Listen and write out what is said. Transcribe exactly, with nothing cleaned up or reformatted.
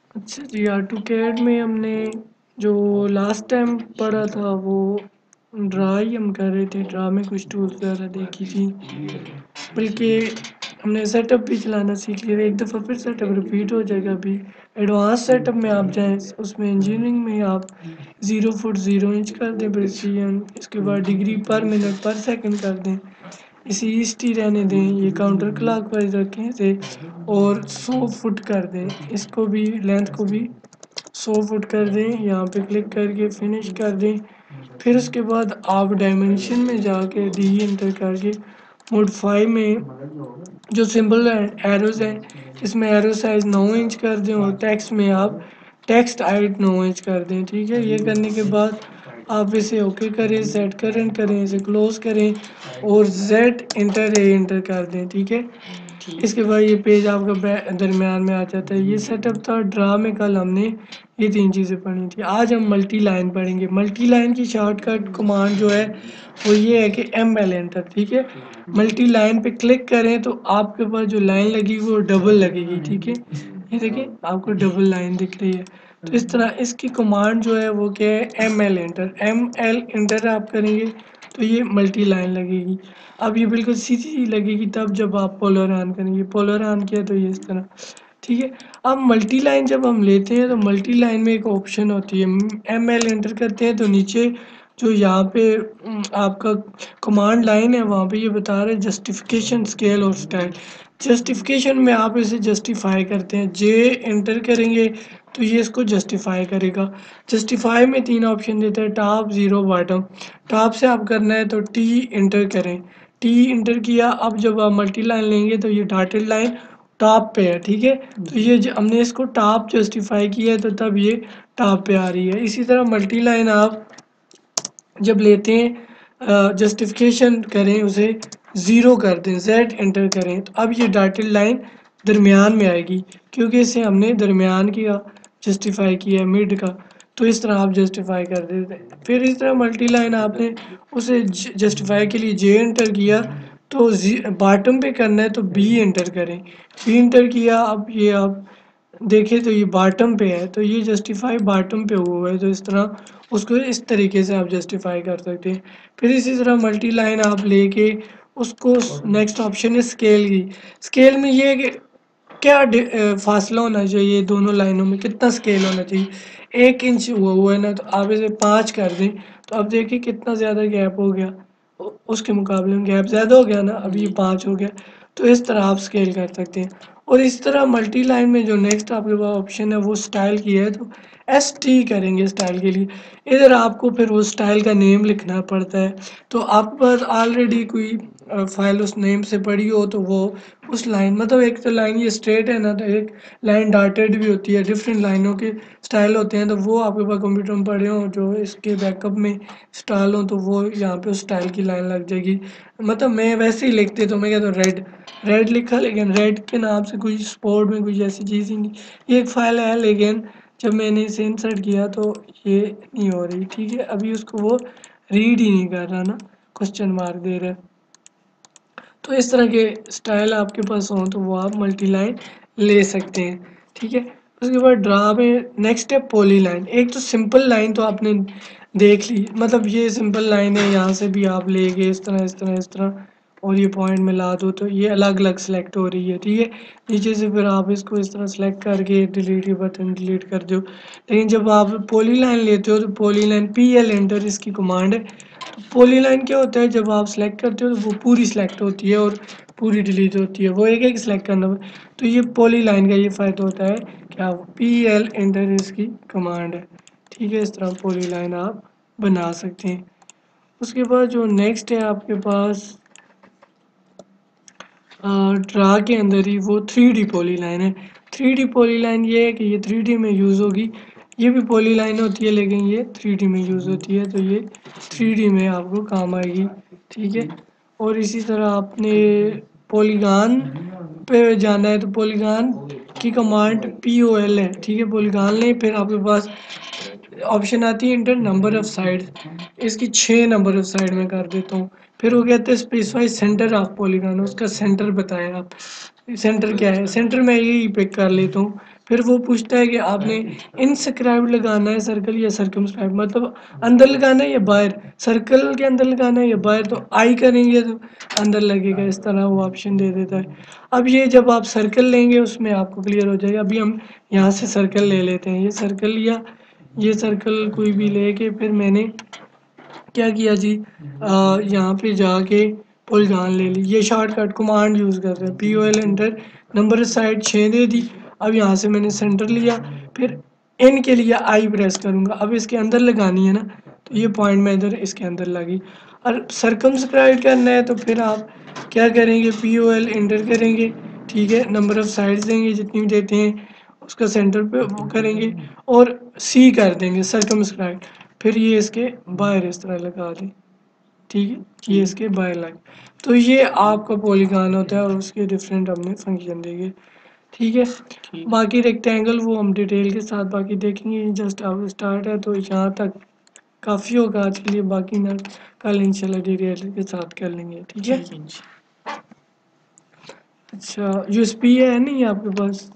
अच्छा जी, auto CAD में हमने जो लास्ट टाइम पढ़ा था वो ड्रा ही हम कर रहे थे। ड्रा में कुछ टूल्स वगैरह देखी थी, बल्कि हमने सेटअप भी चलाना सीख लिया। एक दफ़ा फिर सेटअप रिपीट हो जाएगा। अभी एडवांस सेटअप में आप जाएँ, उसमें इंजीनियरिंग में आप ज़ीरो फुट ज़ीरो इंच कर दें प्रिसीजन, इसके बाद डिग्री पर मिनट पर सेकंड कर दें, इसे ईस्ट ही रहने दें, ये काउंटर क्लॉकवाइज रखें इसे, और सौ फुट कर दें, इसको भी लेंथ को भी सौ फुट कर दें। यहाँ पे क्लिक करके फिनिश कर दें। फिर उसके बाद आप डायमेंशन में जाके डी एंटर करके मॉडिफाई में जो सिंबल है एरोज हैं, इसमें एरो साइज नौ इंच कर दें और टेक्स्ट में आप टेक्स्ट हाइट नौ इंच कर दें। ठीक है, ये करने के बाद आप इसे ओके करें, सेट करें करें इसे क्लोज करें और जेड इंटर ए इंटर कर दें। ठीक है, इसके बाद ये पेज आपका दरमियान में आ जाता है। ये सेटअप था ड्रा में। कल हमने ये तीन चीज़ें पढ़ी थी। आज हम मल्टी लाइन पढ़ेंगे। मल्टी लाइन की शॉर्टकट कमांड जो है वो ये है कि एम एल एंटर। ठीक है, मल्टी लाइन पे क्लिक करें तो आपके पास जो लाइन लगी वो डबल लगेगी। ठीक है, ये देखिए आपको डबल लाइन दिख रही है। तो इस तरह इसकी कमांड जो है वो क्या है, M L enter. M L enter आप करेंगे तो ये मल्टी लाइन लगेगी। अब ये बिल्कुल सीधी लगेगी तब जब आप पोलर ऑन करेंगे। पोलर ऑन किया तो ये इस तरह। ठीक है, अब मल्टी लाइन जब हम लेते हैं तो मल्टी लाइन में एक ऑप्शन होती है, एम एल एंटर करते हैं तो नीचे जो यहाँ पे उम, आपका कमांड लाइन है वहाँ पे ये बता रहा है जस्टिफिकेशन स्केल और स्टाइल। जस्टिफिकेशन में आप इसे जस्टिफाई करते हैं, जे एंटर करेंगे तो ये इसको जस्टिफाई करेगा। जस्टिफाई में तीन ऑप्शन देता है, टॉप ज़ीरो बॉटम। टॉप से आप करना है तो टी एंटर करें, टी इंटर किया। अब जब आप मल्टी लाइन लेंगे तो ये डॉटेड लाइन टॉप पे है। ठीक है, तो ये ज- हमने इसको टॉप जस्टिफाई किया है तो तब ये टॉप पे आ रही है। इसी तरह मल्टी लाइन आप जब लेते हैं जस्टिफिकेशन करें उसे ज़ीरो कर दें, जेड एंटर करें तो अब ये डॉटेड लाइन दरमियान में आएगी क्योंकि इसे हमने दरमियान किया, जस्टिफाई किया मिड का। तो इस तरह आप जस्टिफाई कर देते हैं। फिर इस तरह मल्टी लाइन आपने उसे जस्टिफाई के लिए जे एंटर किया तो बॉटम पे करना है तो बी एंटर करें, बी एंटर किया। अब ये आप देखिए तो ये बॉटम पे है तो ये जस्टिफाई बॉटम पे हुआ है, तो इस तरह उसको इस तरीके से आप जस्टिफाई कर सकते हैं। फिर इसी तरह मल्टी लाइन आप लेके उसको नेक्स्ट ऑप्शन है स्केल की। स्केल में ये है कि क्या डि- अ, फासला होना चाहिए दोनों लाइनों में, कितना स्केल होना चाहिए। एक इंच हुआ हुआ है ना तो आप इसे पाँच कर दें तो अब देखिए कितना ज़्यादा गैप हो गया, उ- उसके मुकाबले में गैप ज़्यादा हो गया ना, अब ये पाँच हो गया। तो इस तरह आप स्केल कर सकते हैं। और इस तरह मल्टी लाइन में जो नेक्स्ट आपके पास ऑप्शन है वो स्टाइल की है तो एस टी करेंगे स्टाइल के लिए। इधर आपको फिर वो स्टाइल का नेम लिखना पड़ता है। तो आपके पास ऑलरेडी कोई फाइल उस नेम से पड़ी हो तो वो उस लाइन, मतलब एक तो लाइन ये स्ट्रेट है ना तो एक लाइन डॉटेड भी होती है, डिफरेंट लाइनों के स्टाइल होते हैं। तो वो आपके पास कंप्यूटर में पड़े हों जो इसके बैकअप में स्टाइल हो तो वो यहाँ पे उस स्टाइल की लाइन लग जाएगी। मतलब मैं वैसे ही लिखते तो मैं कहता रेड रेड लिखा, लेकिन रेड के नाम से कोई स्पोर्ट में कुछ ऐसी चीज़ ही नहीं। ये एक फाइल है लेकिन जब मैंने इसे इंसर्ट किया तो ये नहीं हो रही। ठीक है, अभी उसको वो रीड ही नहीं कर रहा ना, क्वेश्चन मार्क दे रहा है। तो इस तरह के स्टाइल आपके पास हो तो वो आप मल्टी लाइन ले सकते हैं। ठीक है, उसके बाद ड्रा में नेक्स्ट है पॉली लाइन। एक तो सिंपल लाइन तो आपने देख ली, मतलब ये सिंपल लाइन है, यहाँ से भी आप ले गए इस तरह इस तरह इस तरह और ये पॉइंट मिला दो तो ये अलग अलग सेलेक्ट हो रही है। ठीक है, नीचे से फिर आप इसको इस तरह सेलेक्ट करके डिलीट के बटन डिलीट कर दो। लेकिन जब आप पॉली लाइन लेते हो तो poly line P L enter इसकी कमांड है। तो पॉली लाइन क्या होता है, जब आप सेलेक्ट करते हो तो वो पूरी सेलेक्ट होती है और पूरी डिलीट होती है, वो एक एक सेलेक्ट करना। तो ये पॉली लाइन का ये फ़ायदा होता है क्या, पी एल एंटर इसकी कमांड है। ठीक है, इस तरह पॉली लाइन आप बना सकते हैं। उसके बाद जो नेक्स्ट है आपके पास ड्रा के अंदर ही वो थ्री डी पॉली लाइन है। थ्री डी पॉली लाइन ये है कि ये थ्री डी में यूज़ होगी। ये भी पॉली लाइन होती है लेकिन ये थ्री डी में यूज़ होती है तो ये थ्री डी में आपको काम आएगी। ठीक है, और इसी तरह आपने पॉलीगॉन पे जाना है तो पॉलीगॉन की कमांड पी ओ एल है। ठीक है, पॉलीगॉन लें, फिर आपके पास ऑप्शन आती है इंटर नंबर ऑफ साइड, इसकी छः नंबर ऑफ साइड में कर देता हूँ। फिर वो कहते हैं स्पेसिफाई सेंटर ऑफ पॉलीगॉन, उसका सेंटर बताएं आप, सेंटर क्या है। सेंटर मैं यही पिक कर लेता हूँ। फिर वो पूछता है कि आपने इनस्क्राइब्ड लगाना है सर्कल या सर्कमस्क्राइब, मतलब अंदर लगाना है या बाहर, सर्कल के अंदर लगाना है या बाहर। तो आई करेंगे तो अंदर लगेगा, इस तरह वो ऑप्शन दे देता है। अब ये जब आप सर्कल लेंगे उसमें आपको क्लियर हो जाएगा। अभी हम यहाँ से सर्कल ले लेते हैं, ये सर्कल लिया, ये सर्कल कोई भी लेके फिर मैंने क्या किया जी, आ, यहाँ पे जाके पॉलीगॉन ले ली। ये शॉर्टकट कमांड यूज़ कर रहे हैं, P O L enter, number side छः दे दी। अब यहाँ से मैंने सेंटर लिया, फिर एन के लिए आई प्रेस करूँगा। अब इसके अंदर लगानी है ना, तो ये पॉइंट में इधर इसके अंदर लगी। और सर्कमस्क्राइब करना है तो फिर आप क्या करेंगे, पी ओ एल एंटर करेंगे, ठीक है, नंबर ऑफ साइड्स देंगे जितनी भी देते हैं, उसका सेंटर पे वो करेंगे और सी कर देंगे सर्कमस्क्राइब। फिर ये इसके बाहर इस तरह लगा दें, ठीक है, ये इसके बाहर लग। तो ये आपका पॉलीगॉन होता है और उसके डिफरेंट हमने फंक्शन देंगे, ठीक है। बाकी रेक्टेंगल वो हम डिटेल के साथ बाकी देखेंगे, जस्ट अब स्टार्ट है तो यहाँ तक काफ़ी होगा आज के लिए। बाकी ना कल इंशाल्लाह डिटेल के साथ कर लेंगे, ठीक है। अच्छा यूएसपी है नहीं आपके पास?